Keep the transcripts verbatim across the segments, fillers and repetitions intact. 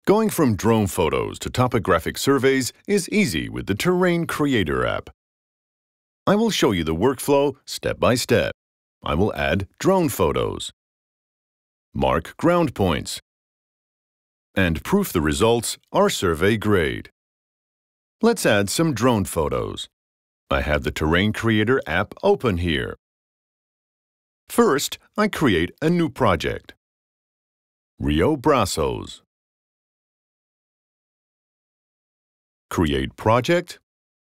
Going from drone photos to topographic surveys is easy with the Terrain Creator app. I will show you the workflow step by step. I will add drone photos, mark ground points, and proof the results are survey grade. Let's add some drone photos. I have the Terrain Creator app open here. First, I create a new project. Rio Brazos. Create project.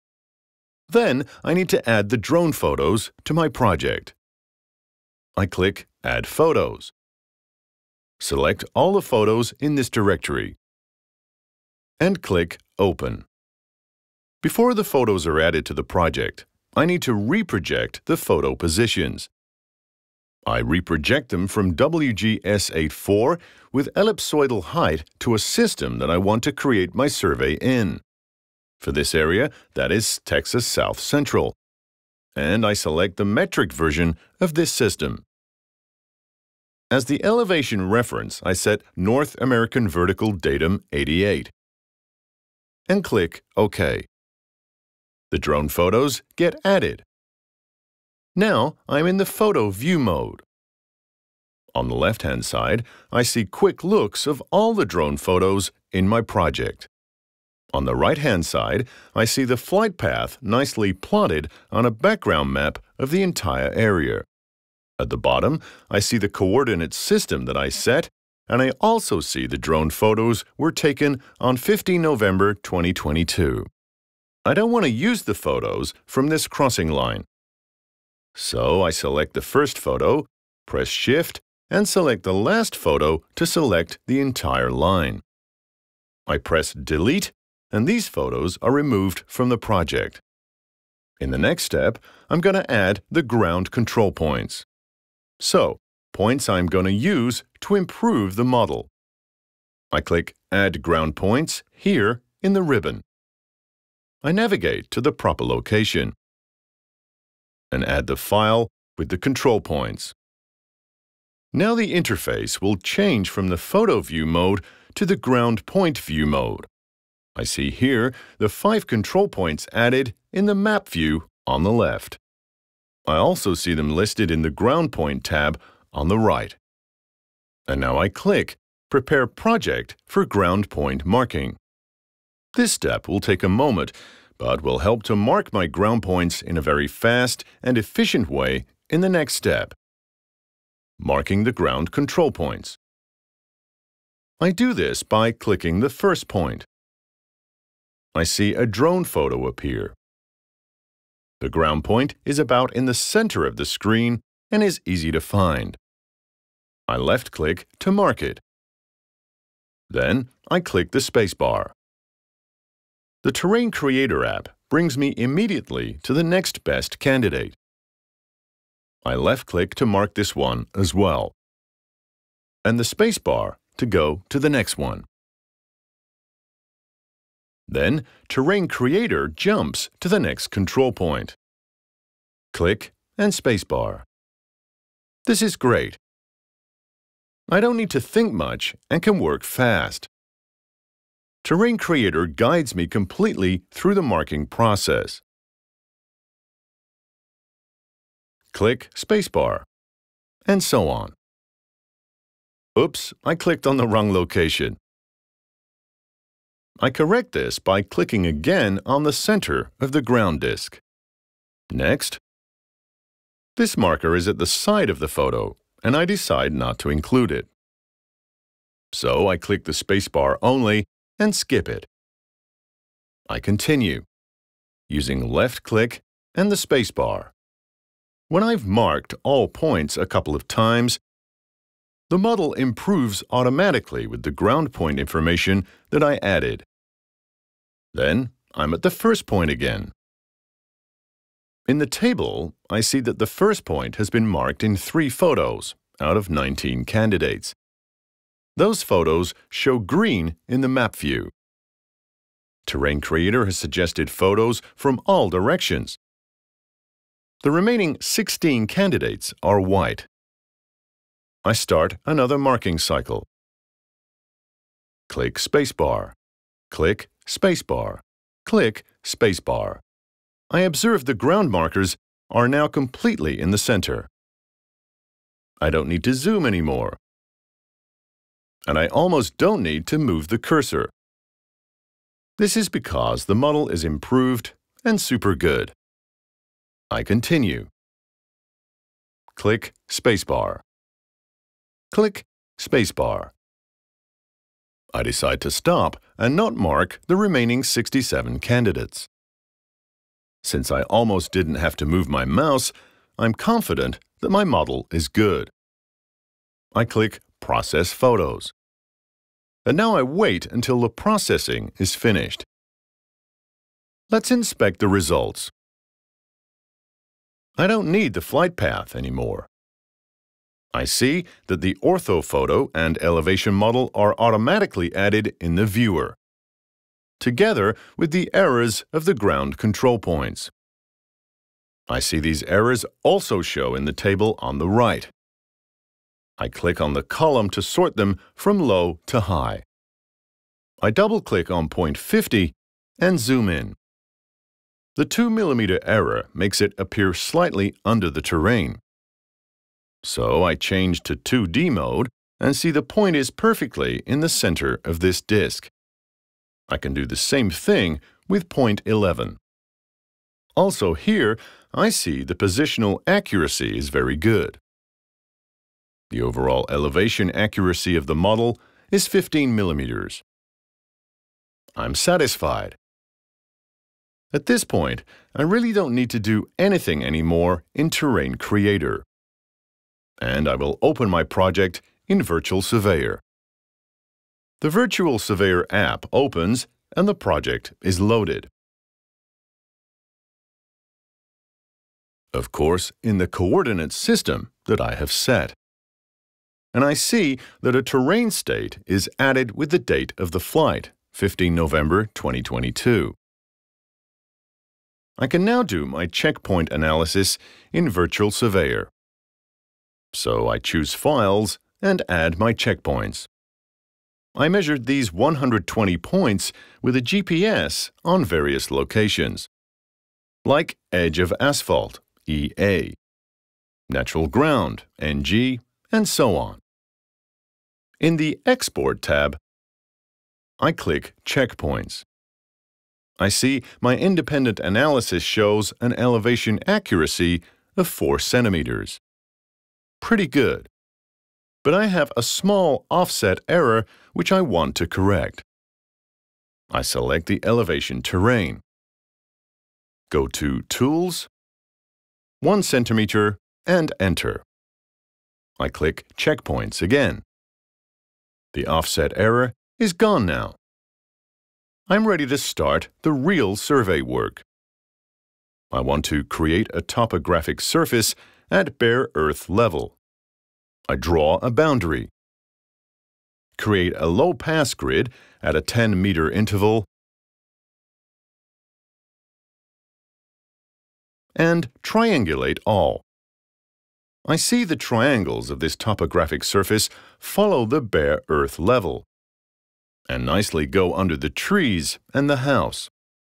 Then I need to add the drone photos to my project. I click Add Photos. Select all the photos in this directory and click Open. Before the photos are added to the project, I need to reproject the photo positions. I reproject them from W G S eighty-four with ellipsoidal height to a system that I want to create my survey in. For this area, that is Texas South Central. And I select the metric version of this system. As the elevation reference, I set North American Vertical Datum eighty-eight. And click OK. The drone photos get added. Now I'm in the photo view mode. On the left-hand side, I see quick looks of all the drone photos in my project. On the right-hand side, I see the flight path nicely plotted on a background map of the entire area. At the bottom, I see the coordinate system that I set, and I also see the drone photos were taken on the fifteenth of November twenty twenty-two. I don't want to use the photos from this crossing line. So I select the first photo, press Shift, and select the last photo to select the entire line. I press Delete, and these photos are removed from the project. In the next step, I'm going to add the ground control points. So, points I'm going to use to improve the model. I click Add Ground Points here in the ribbon. I navigate to the proper location and add the file with the control points. Now the interface will change from the photo view mode to the ground point view mode. I see here the five control points added in the map view on the left. I also see them listed in the ground point tab on the right. And now I click Prepare Project for Ground Point Marking. This step will take a moment, but will help to mark my ground points in a very fast and efficient way in the next step. Marking the ground control points. I do this by clicking the first point. I see a drone photo appear. The ground point is about in the center of the screen and is easy to find. I left-click to mark it. Then I click the spacebar. The Terrain Creator app brings me immediately to the next best candidate. I left-click to mark this one as well, and the spacebar to go to the next one. Then, Terrain Creator jumps to the next control point. Click and spacebar. This is great. I don't need to think much and can work fast. Terrain Creator guides me completely through the marking process. Click spacebar, and so on. Oops, I clicked on the wrong location. I correct this by clicking again on the center of the ground disk. Next. This marker is at the side of the photo, and I decide not to include it. So I click the spacebar only and skip it. I continue, using left-click and the spacebar. When I've marked all points a couple of times, the model improves automatically with the ground point information that I added. Then I'm at the first point again. In the table, I see that the first point has been marked in three photos out of nineteen candidates. Those photos show green in the map view. Terrain Creator has suggested photos from all directions. The remaining sixteen candidates are white. I start another marking cycle. Click Spacebar. Click Spacebar. Click Spacebar. I observe the ground markers are now completely in the center. I don't need to zoom anymore. And I almost don't need to move the cursor. This is because the model is improved and super good. I continue. Click Spacebar. Click Spacebar. I decide to stop and not mark the remaining sixty-seven candidates. Since I almost didn't have to move my mouse, I'm confident that my model is good. I click Process Photos. And now I wait until the processing is finished. Let's inspect the results. I don't need the flight path anymore. I see that the orthophoto and elevation model are automatically added in the viewer, together with the errors of the ground control points. I see these errors also show in the table on the right. I click on the column to sort them from low to high. I double-click on point fifty and zoom in. The two millimeter error makes it appear slightly under the terrain. So I change to two D mode and see the point is perfectly in the center of this disk. I can do the same thing with point eleven. Also here, I see the positional accuracy is very good. The overall elevation accuracy of the model is fifteen millimeters. I'm satisfied. At this point, I really don't need to do anything anymore in Terrain Creator. And I will open my project in Virtual Surveyor. The Virtual Surveyor app opens and the project is loaded. Of course, in the coordinate system that I have set. And I see that a terrain state is added with the date of the flight, fifteenth of November twenty twenty-two. I can now do my checkpoint analysis in Virtual Surveyor. So I choose Files and add my checkpoints. I measured these one hundred twenty points with a G P S on various locations, like Edge of Asphalt, E A, Natural Ground, N G, and so on. In the Export tab, I click Checkpoints. I see my independent analysis shows an elevation accuracy of four centimeters. Pretty good. But I have a small offset error which I want to correct. I select the elevation terrain. Go to Tools, one centimeter, and Enter. I click Checkpoints again. The offset error is gone now. I'm ready to start the real survey work. I want to create a topographic surface at bare earth level. I draw a boundary. Create a low-pass grid at a ten meter interval and triangulate all. I see the triangles of this topographic surface follow the bare earth level and nicely go under the trees and the house.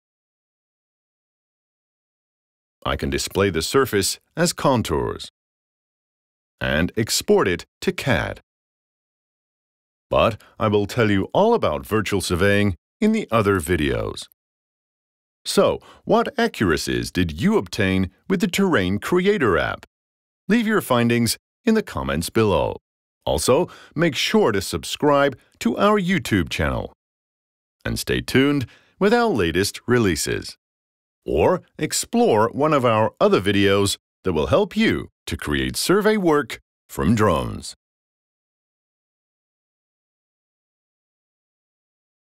I can display the surface as contours and export it to C A D. But I will tell you all about virtual surveying in the other videos. So, what accuracies did you obtain with the Terrain Creator app? Leave your findings in the comments below. Also, make sure to subscribe to our YouTube channel. And stay tuned with our latest releases. Or explore one of our other videos that will help you to create survey work from drones.